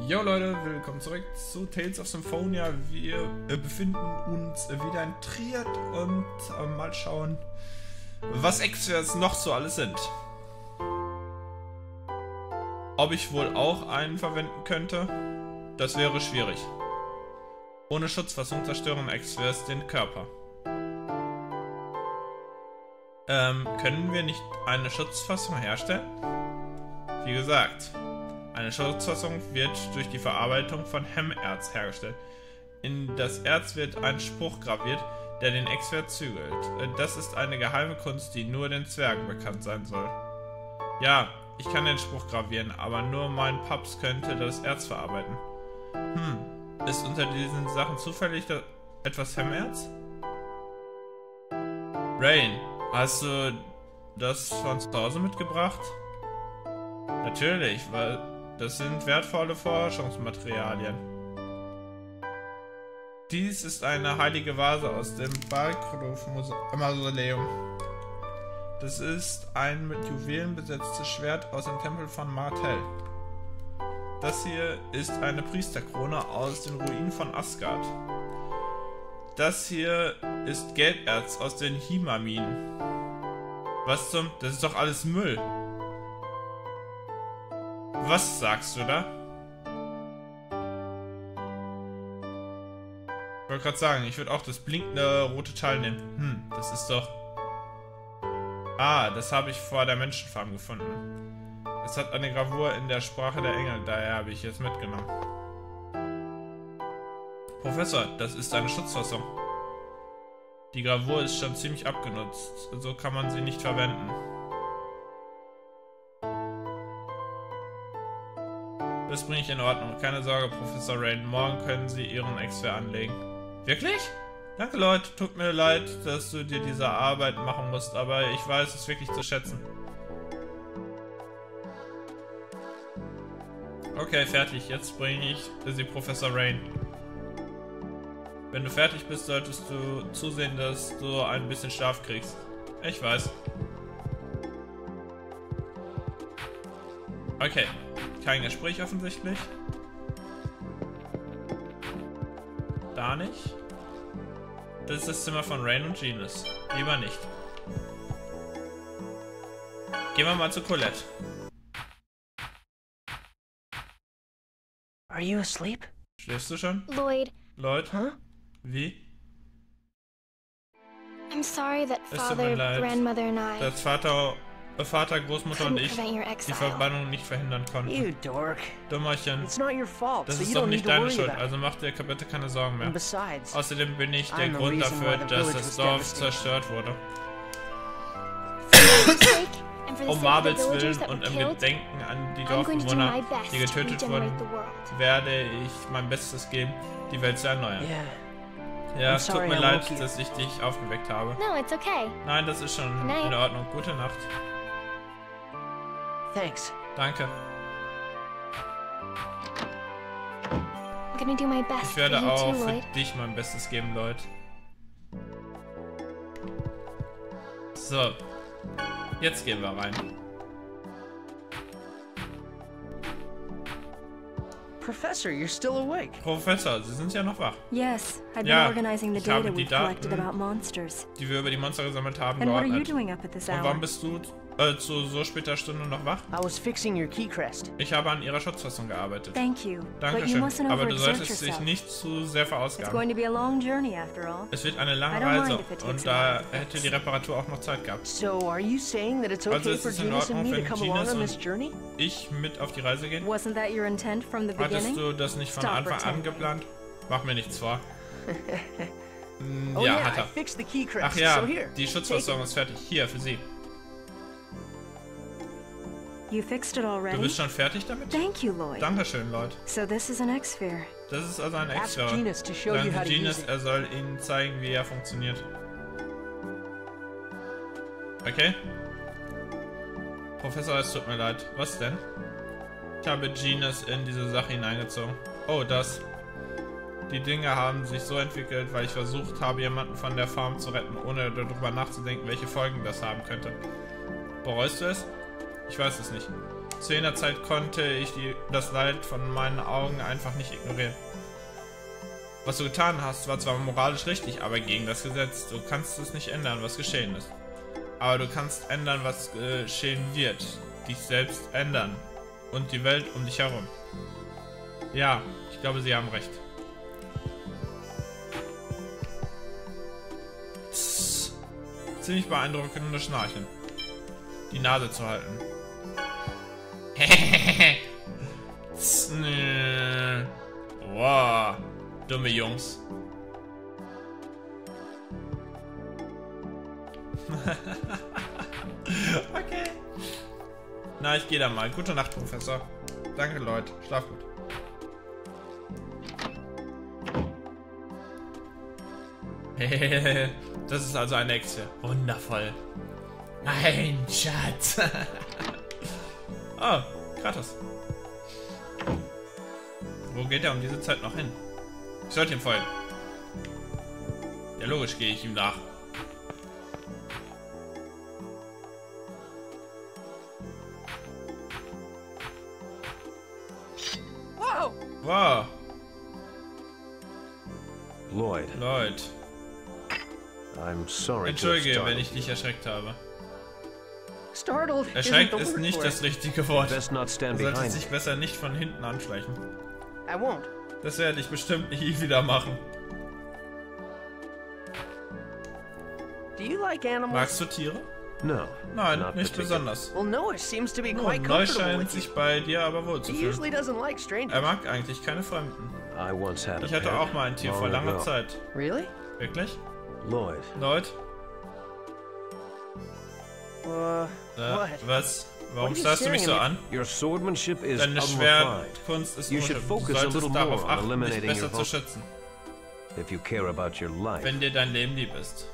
Jo Leute, willkommen zurück zu Tales of Symphonia. Wir befinden uns wieder in Triad und mal schauen, was Extras noch so alles sind. Ob ich wohl auch einen verwenden könnte, das wäre schwierig. Ohne Schutzfassung zerstören Extras den Körper. Können wir nicht eine Schutzfassung herstellen? Wie gesagt, eine Schutzfassung wird durch die Verarbeitung von Hemmerz hergestellt. In das Erz wird ein Spruch graviert, der den Exwert zügelt. Das ist eine geheime Kunst, die nur den Zwergen bekannt sein soll. Ja, ich kann den Spruch gravieren, aber nur mein Paps könnte das Erz verarbeiten. Ist unter diesen Sachen zufällig etwas Hemmerz? Rain, hast du das von zu Hause mitgebracht? Natürlich, weil das sind wertvolle Forschungsmaterialien. Dies ist eine heilige Vase aus dem Balkruf-Mausoleum. Das ist ein mit Juwelen besetztes Schwert aus dem Tempel von Martell. Das hier ist eine Priesterkrone aus den Ruinen von Asgard. Das hier ist Gelberz aus den Hima-Minen. Was zum... Das ist doch alles Müll. Was sagst du da? Ich wollte gerade sagen, ich würde auch das blinkende rote Teil nehmen. Das ist doch... Ah, das habe ich vor der Menschenfarm gefunden. Es hat eine Gravur in der Sprache der Engel, daher habe ich es mitgenommen. Professor, das ist eine Schutzfassung. Die Gravur ist schon ziemlich abgenutzt, so kann man sie nicht verwenden. Das bringe ich in Ordnung. Keine Sorge, Professor Rain. Morgen können Sie Ihren Exfer anlegen. Wirklich? Danke, Leute. Tut mir leid, dass du dir diese Arbeit machen musst, aber ich weiß es wirklich zu schätzen. Okay, fertig. Jetzt bringe ich Sie Professor Rain. Wenn du fertig bist, solltest du zusehen, dass du ein bisschen Schlaf kriegst. Ich weiß. Okay. Kein Gespräch offensichtlich. Da nicht. Das ist das Zimmer von Rain und Genus. Lieber nicht. Gehen wir mal zu Colette. Are you asleep? Schläfst du schon? Lloyd. Lloyd? Huh? Wie? I'm sorry that Es tut mir Father, leid, Grandmother and I dass Vater, Großmutter und couldn't ich prevent your die exile. Verbannung nicht verhindern konnten. You dork. Dummerchen. It's not your fault, Das so ist you doch don't nicht need to deine worry Schuld, about it. also mach dir bitte keine Sorgen mehr. And besides, Außerdem bin ich der I'm the Grund reason dafür, why the dass village das was Dorf devastated. zerstört wurde. For your sake and for the Um sake of the Marvels villagers Willen that were und im killed, Gedenken an die I'm going to do Dorfbewohner, my best die to getötet regenerate wurden, the world. werde ich mein Bestes geben, die Welt zu erneuern. yeah. Ja, I'm es tut sorry mir I leid, woke you. dass ich dich aufgeweckt habe. No, it's okay. Nein, das ist schon Good night. in Ordnung. Gute Nacht. Thanks. Danke. I'm gonna do my best Ich for werde you auch too, für Lloyd. dich mein Bestes geben, Lloyd. So. Jetzt gehen wir rein. Professor, you're still awake. Professor, Sie sind ja noch wach. Yes, I've been Ja, organizing the ich habe data die we've collected Daten, about monsters. die wir über die Monster gesammelt haben, And what are you geordnet. doing up at this Und hour? warum bist du zu so später Stunde noch wach? I was fixing your key crest. Ich habe an ihrer Schutzfassung gearbeitet. Thank you, but you Dankeschön. mustn't Aber du overexert solltest dich yourself. nicht zu sehr It's verausgaben. going to be a long journey after all. Es wird eine lange I don't mind Reise if it takes und a da while to hätte fix. die Reparatur auch noch Zeit gehabt. So, are you saying that it's Also okay ist for es in Genus and Ordnung, me to wenn come along Genus on this und journey? ich mit auf die Reise gehen? Wasn't that your intent from the Hattest beginning? du das nicht von Stop Anfang an pretending. geplant? Mach mir nichts vor. Oh Ja, yeah, hat I er. fixed the key crest. Ach ja, So here, die take it. Schutzversorgung ist fertig. Hier, für Sie. You fixed it Du already? bist schon fertig damit? Thank you, Lloyd. Dankeschön, Lloyd. So this is an X-Sphere. Das ist also ein Ask Extra. Genus to show Sagen you how Sie to use Genus, it. er soll Ihnen zeigen, wie er funktioniert. Okay? Professor, es tut mir leid. Was denn? Ich habe Genus in diese Sache hineingezogen. Oh, das. Die Dinge haben sich so entwickelt, weil ich versucht habe, jemanden von der Farm zu retten, ohne darüber nachzudenken, welche Folgen das haben könnte. Bereust du es? Ich weiß es nicht. Zu jener Zeit konnte ich das Leid von meinen Augen einfach nicht ignorieren. Was du getan hast, war zwar moralisch richtig, aber gegen das Gesetz. Du kannst es nicht ändern, was geschehen ist. Aber du kannst ändern, was geschehen wird. Dich selbst ändern. Und die Welt um dich herum. Ja, ich glaube, sie haben recht. Tss. Ziemlich beeindruckendes Schnarchen. Die Nase zu halten. Wow. Dumme Jungs. Okay. Na, ich gehe da mal. Gute Nacht, Professor. Danke, Leute. Schlaf gut. Das ist also eine Hexe. Wundervoll. Mein Schatz. Oh, Kratos. Wo geht er um diese Zeit noch hin? Ich sollte ihm folgen. Ja, logisch gehe ich ihm nach. Whoa! Wow. Lloyd, Lloyd. I'm sorry. Entschuldige, wenn ich dich erschreckt habe. Startled isn't Erschreckt the ist word nicht for das it. richtige Wort. Best not Du stand solltest behind dich me. besser nicht von hinten anschleichen. I won't. Das werde ich bestimmt nicht wieder machen. Do you like animals? Magst du Tiere? No. Nein, not nicht particular. besonders. Well, Noah seems to be Nun, quite Neu comfortable scheint with sich you. bei dir aber wohl zu He fühlen. usually doesn't like strangers. Er mag eigentlich keine Fremden. I once had a Ich hatte pet auch mal ein Tier long vor langer ago. Zeit. Really? Wirklich? Lloyd, Lloyd? What? Was? Warum What are you starrst du mich so staring an? your swordsmanship is Deine unrefined. Schwertkunst ist You should unschuldig. Du focus a solltest little darauf more on achten, dich eliminating besser your zu vo- schützen, If you care about your life. wenn dir dein Leben lieb ist.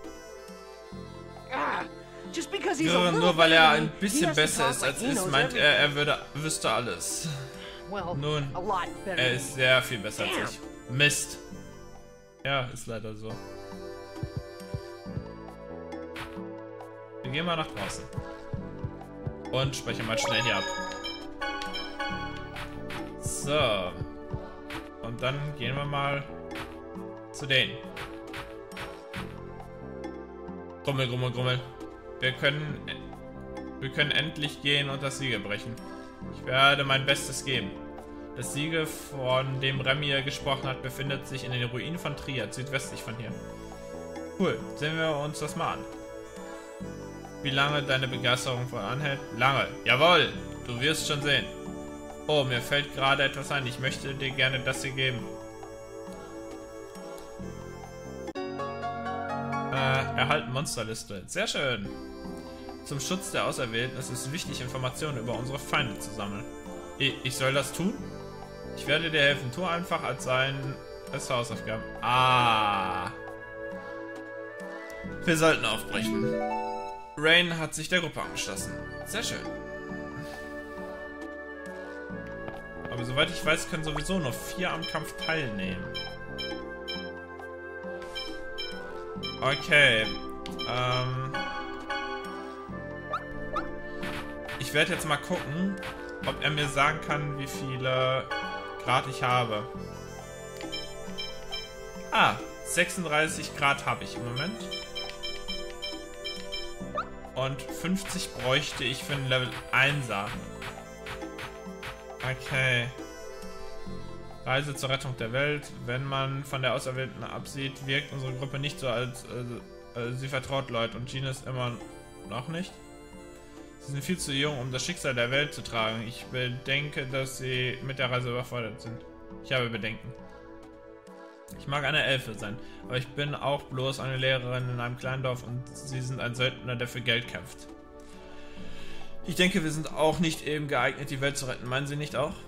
Ah, just because he's a little Nur weil er better ein than me, he bisschen has to besser talk ist like als he ich, knows meint er, everything. wüsste alles. Well, Nun, a lot better. er than ist sehr viel besser als Damn. ich. Mist. Ja, ist leider so. Wir gehen mal nach draußen. Und sprechen mal schnell hier ab. So. Und dann gehen wir mal zu denen. Grummel, Grummel, Grummel. Wir können endlich gehen und das Siegel brechen. Ich werde mein Bestes geben. Das Siegel, von dem Remir gesprochen hat, befindet sich in den Ruinen von Triad, südwestlich von hier. Cool, sehen wir uns das mal an. Wie lange deine Begeisterung voll anhält? Lange. Jawohl, du wirst schon sehen. Oh, mir fällt gerade etwas ein. Ich möchte dir gerne das hier geben. Erhalten Monsterliste. Sehr schön. Zum Schutz der Auserwählten ist es wichtig, Informationen über unsere Feinde zu sammeln. Ich soll das tun? Ich werde dir helfen. Tu einfach als Hausaufgaben. Ah. Wir sollten aufbrechen. Rain hat sich der Gruppe angeschlossen. Sehr schön. Aber soweit ich weiß, können sowieso nur 4 am Kampf teilnehmen. Okay. Ich werde jetzt mal gucken, ob er mir sagen kann, wie viele Grad ich habe. Ah, 36 Grad habe ich im Moment. Und 50 bräuchte ich für einen Level 1er. Okay. Reise zur Rettung der Welt. Wenn man von der Auserwählten absieht, wirkt unsere Gruppe nicht so, als sie vertraut Lloyd und Jean ist immer noch nicht. Sie sind viel zu jung, um das Schicksal der Welt zu tragen. Ich bedenke, dass sie mit der Reise überfordert sind. Ich habe Bedenken. Ich mag eine Elfe sein, aber ich bin auch bloß eine Lehrerin in einem kleinen Dorf und sie sind ein Söldner, der für Geld kämpft. Ich denke, wir sind auch nicht eben geeignet, die Welt zu retten. Meinen Sie nicht auch?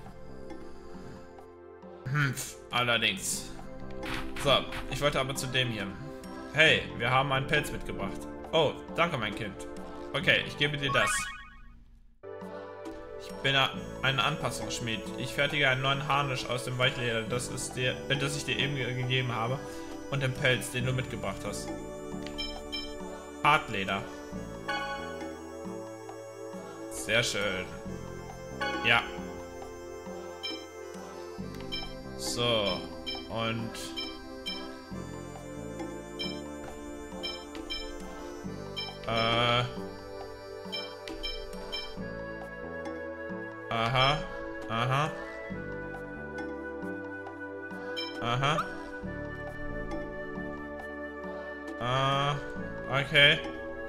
Allerdings. So, ich wollte aber zu dem hier. Hey, wir haben einen Pelz mitgebracht. Oh, danke, mein Kind. Okay, ich gebe dir das. Ich bin ein Anpassungsschmied. Ich fertige einen neuen Harnisch aus dem Weichleder, das ich dir eben gegeben habe, und dem Pelz, den du mitgebracht hast. Hartleder. Sehr schön. Ja. So. Und... Aha. Aha. Aha. Okay.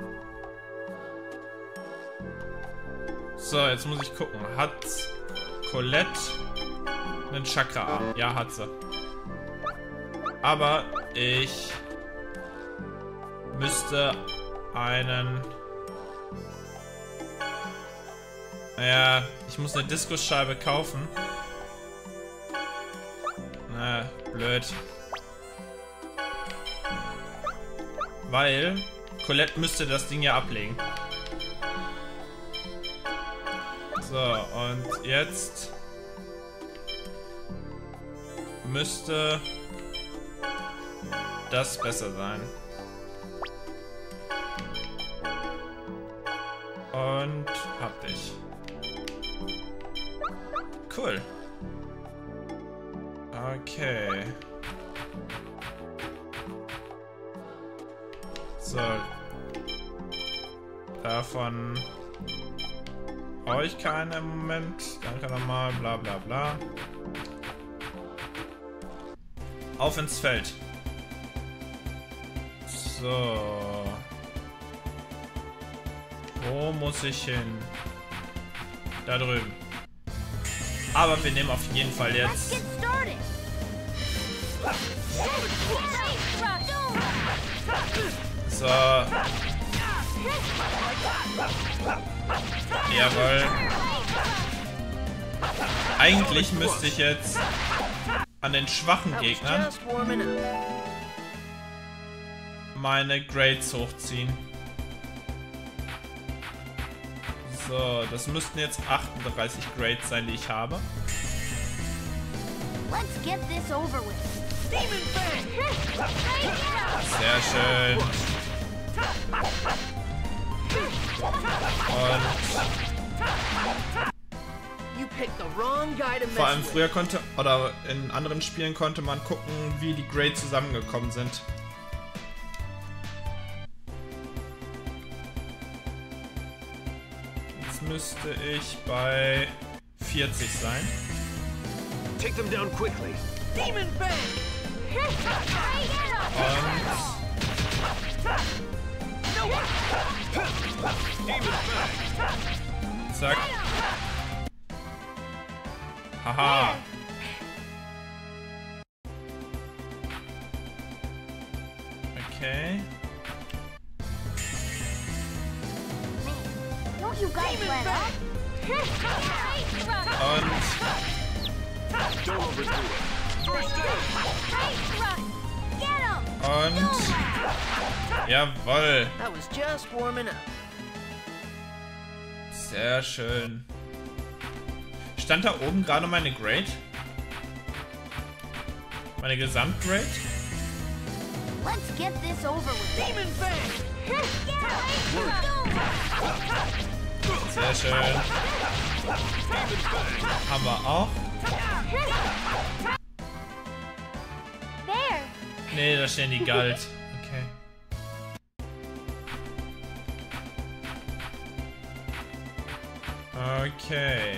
So, jetzt muss ich gucken. Hat Colette einen Chakra-Arm? Ja, hat sie. Aber ich müsste einen... Naja, ich muss eine Diskusscheibe kaufen. Na, blöd. Weil Colette müsste das Ding ja ablegen. So, und jetzt müsste das besser sein. Und hab ich. Cool. Okay. So. Davon brauche ich keinen im Moment. Danke nochmal. Bla bla bla. Auf ins Feld. So. Wo muss ich hin? Da drüben. Aber wir nehmen auf jeden Fall jetzt... So. Jawohl. Eigentlich müsste ich jetzt an den schwachen Gegnern meine Grades hochziehen. So, das müssten jetzt 38 Grades sein, die ich habe. Sehr schön. Und vor allem früher konnte, oder in anderen Spielen konnte man gucken, wie die Grades zusammengekommen sind. Jetzt müsste ich bei 40 sein. Take them down quickly. Demon Fang! Und zack. Haha. Okay. Und jawohl. Sehr schön. Stand da oben gerade meine Grade? Meine Gesamtgrade? Sehr schön. Haben wir auch. Nee, da stehen die Galt. Okay. Okay.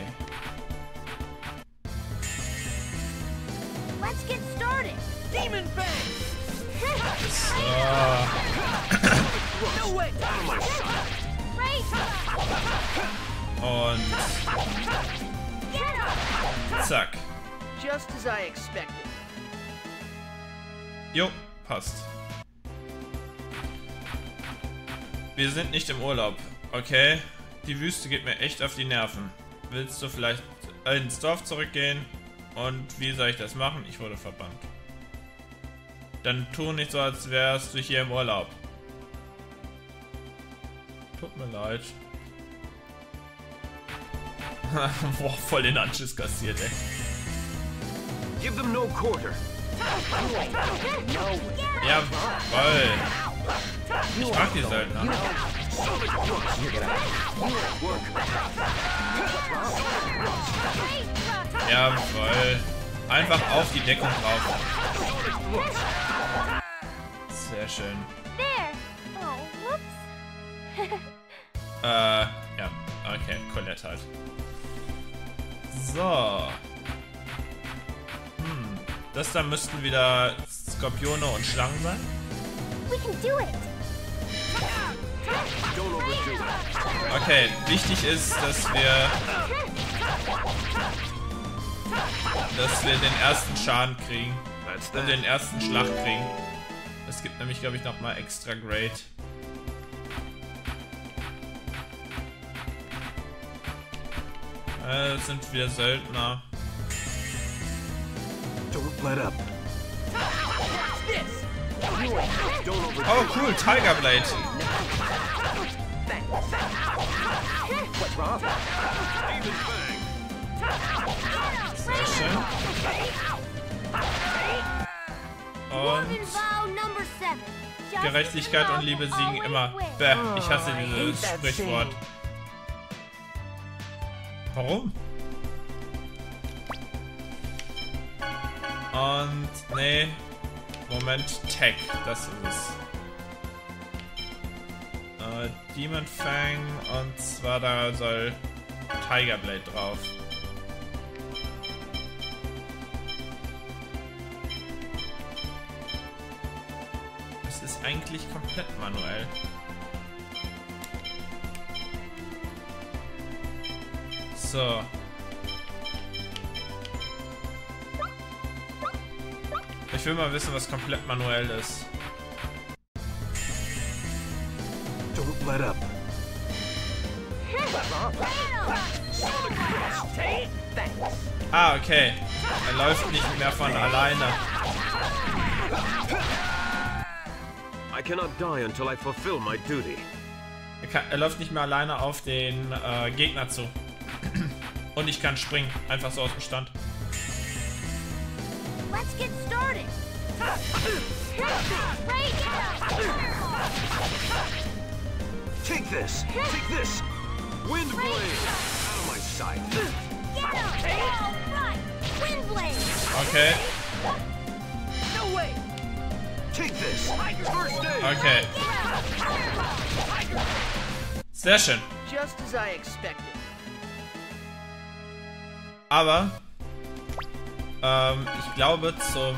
Let's get started. Demon Fang. So. No way. Und zack. Just as I expected. Jo, passt. Wir sind nicht im Urlaub. Okay. Die Wüste geht mir echt auf die Nerven. Willst du vielleicht ins Dorf zurückgehen? Und wie soll ich das machen? Ich wurde verbannt. Dann tu nicht so, als wärst du hier im Urlaub. Tut mir leid. Boah, voll den Anschiss kassiert, ey. Give them no quarter. Jawoll. Ich mag die Söldner. Jawohl. Einfach auf die Deckung drauf. Sehr schön. There. Oh, whoops. Ja. Okay, Colette halt. So. Das da müssten wieder Skorpione und Schlangen sein. We can do it. Okay, wichtig ist, dass wir den ersten Schaden kriegen und den ersten Schlag kriegen. Es gibt nämlich, glaube ich, nochmal extra Great. Das sind wieder Söldner. Don't let up. Oh cool, Tiger Blade. Sehr schön. Und Gerechtigkeit und Liebe siegen immer. Bäh, ich hasse dieses Sprichwort. Warum? Und nee. Moment, Tech, das ist es. Demon Fang, und zwar da soll Tiger Blade drauf. Es ist eigentlich komplett manuell. So. Ich will mal wissen, was komplett manuell ist. Don't let up. Ah, okay. Er läuft nicht mehr von alleine. I cannot die until I fulfill my duty. Er läuft nicht mehr alleine auf den Gegner zu. Und ich kann springen. Einfach so aus dem Stand. Let's get started. Take this. Take this. Wind blade. Out of my sight. Get up. All right. Wind blade. Okay. No way. Take this. First aid. Okay. Sehr schön. Just as I expected. Aber ich glaube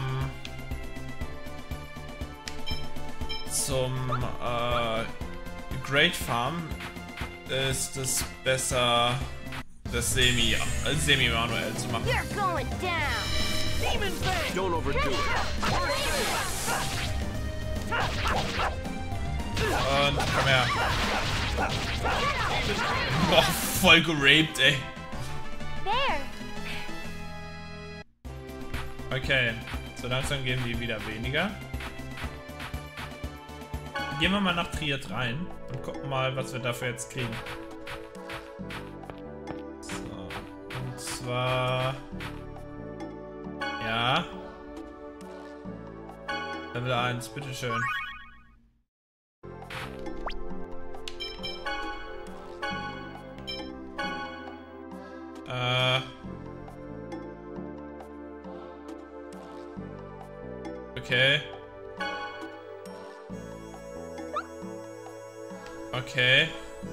zum Great Farm ist es besser, das semi-manuell zu machen. You're going down. Demon Fang! Don't overdo it. Und komm her. Boah, voll geraped, ey. There. Okay, so langsam gehen die wieder weniger. Gehen wir mal nach Triad rein und gucken mal, was wir dafür jetzt kriegen. So, und zwar... Ja. Level 1, bitteschön. Okay. Okay.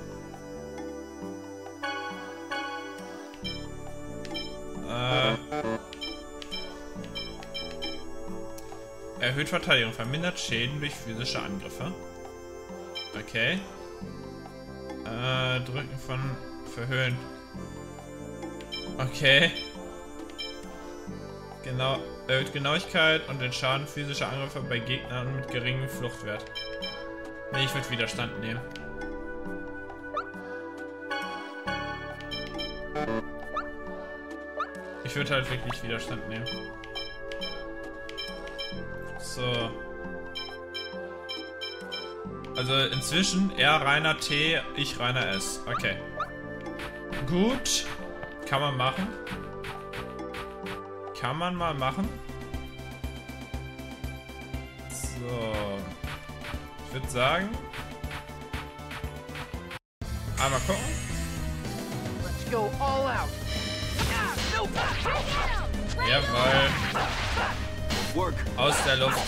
Erhöht Verteidigung, vermindert Schäden durch physische Angriffe. Okay. Drücken von verhöhen. Okay. Genau. Erhöht Genauigkeit und den Schaden physischer Angriffe bei Gegnern mit geringem Fluchtwert. Nee, ich würde Widerstand nehmen. Ich würde halt wirklich Widerstand nehmen. So. Also inzwischen er reiner T, ich reiner S. Okay. Gut. Kann man machen. Kann man mal machen. So. Ich würde sagen, Einmal gucken. Let's go all out. No Jawohl. Work. Aus der Luft.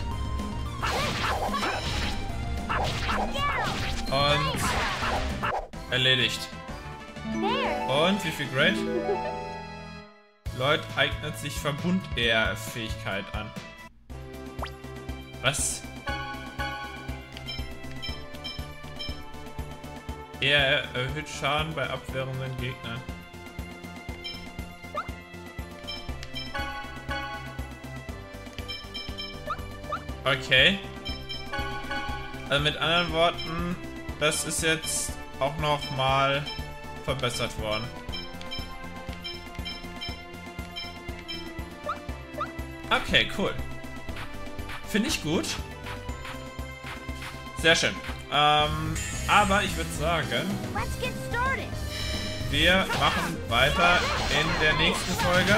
Und erledigt. Und wie viel Great? Lloyd eignet sich Verbund-Ehr-Fähigkeit an. Was? Er erhöht Schaden bei abwehrenden Gegnern. Okay. Also mit anderen Worten, das ist jetzt auch noch mal verbessert worden. Okay, cool. Finde ich gut. Sehr schön. Aber ich würde sagen, Let's get started. wir machen weiter in der nächsten Folge.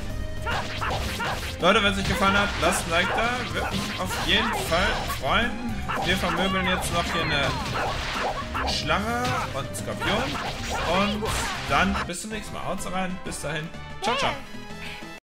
Leute, wenn es euch gefallen hat, lasst ein Like da. Würde mich auf jeden Fall freuen. Wir vermöbeln jetzt noch hier eine Schlange und einen Skorpion. Und dann bis zum nächsten Mal. Haut rein. Bis dahin. Ciao, ciao.